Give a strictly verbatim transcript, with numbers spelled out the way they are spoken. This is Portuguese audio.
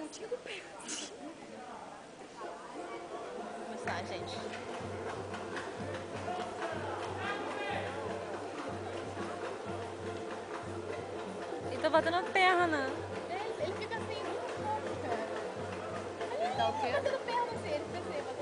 pontinha do pé. Vamos começar, gente. E tô batendo a perna. Ele, ele fica assim, muito fofo, cara. Tá o quê? Batendo perna assim, ele fica assim,